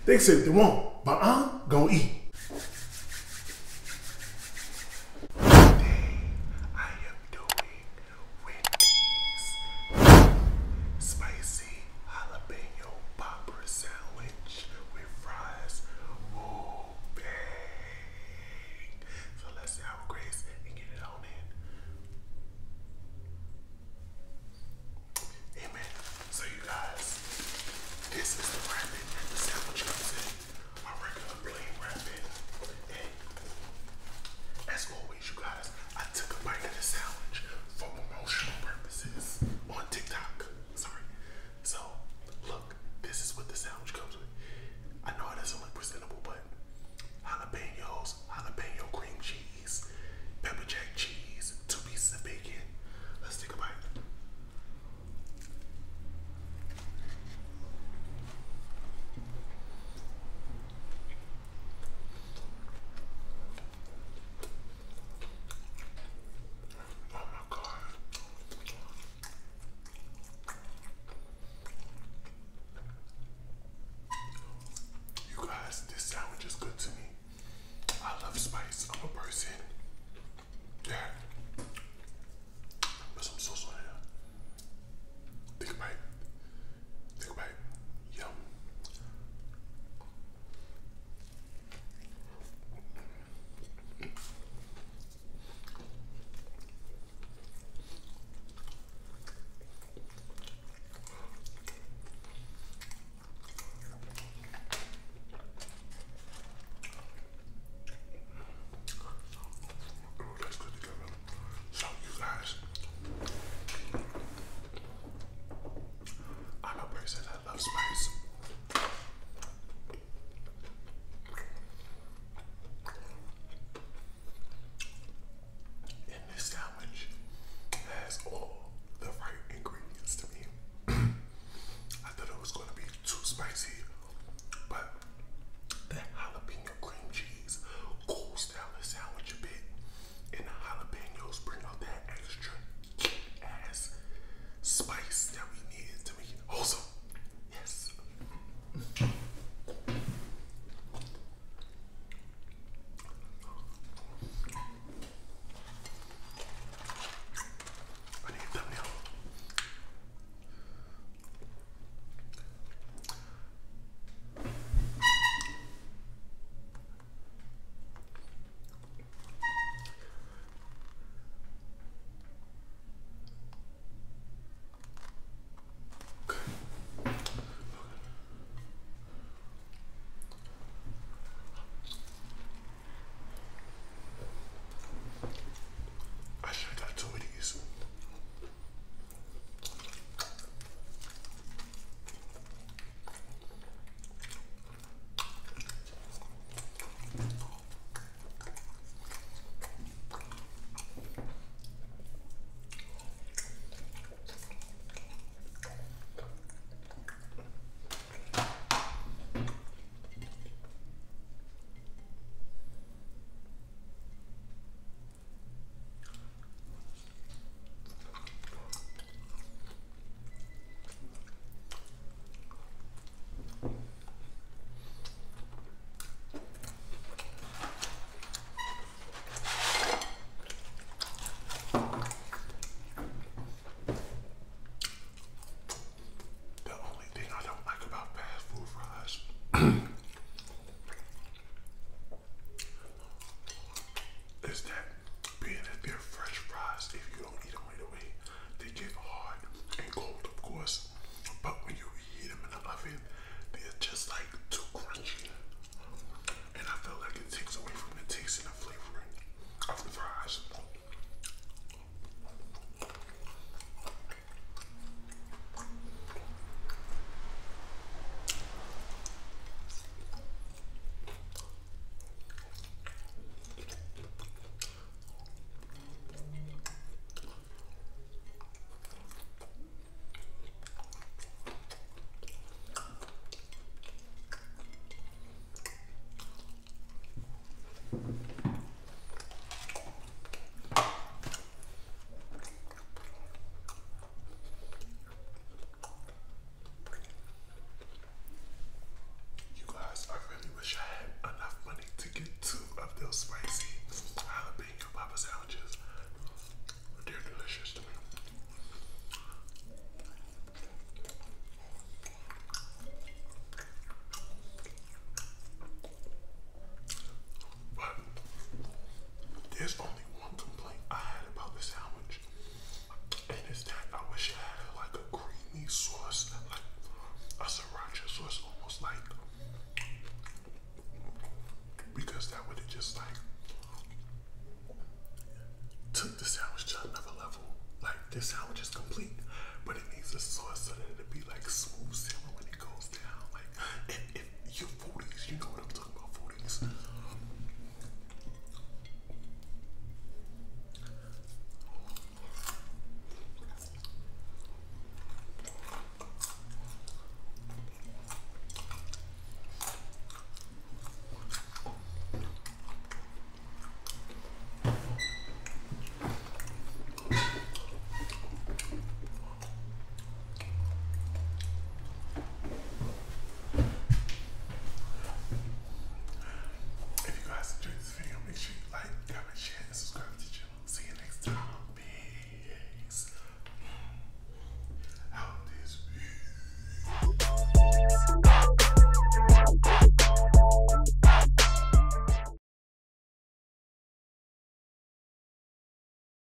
They can say what they want, but I'm gonna eat. Today, I am doing Wendy's spicy jalapeno popper sandwich with fries. Ooh, bang. So let's see how Grace and get it on in. Amen. So you guys, this is the wrapping. The sandwich comes in a regular plain wrapping. And as always, you guys, I took a bite of the sandwich for promotional purposes on TikTok. Sorry. So, look, this is what the sandwich comes with. I know it doesn't look presentable, but jalapenos, jalapeno cream cheese, pepper jack cheese, 2 pieces of bacon. Let's take a bite. Oh my God. You guys, this sandwich is good to me. I love spice. I'm a person that put some sauce on it. Take a bite. Take a bite. Yum. Ooh, that's good together. So you guys, I'm a person that loves spice. And this sandwich has all the right ingredients to me. I thought it was going to be too spicy, but that jalapeno cream cheese cools down the sandwich a bit, and the jalapenos bring out that extra ass spice that we needed to make it wholesome. Yes. I need a thumbnail. This how